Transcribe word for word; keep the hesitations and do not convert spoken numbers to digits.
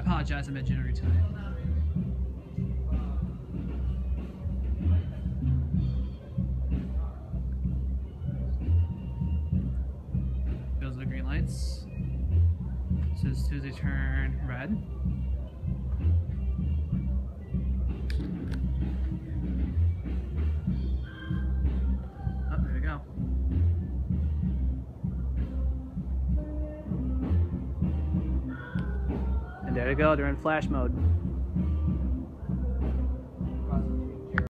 apologize, I'm a bit jittery tonight. Those are the green lights. So as soon as they turn red. Oh, there we go. And there we go, they're in flash mode.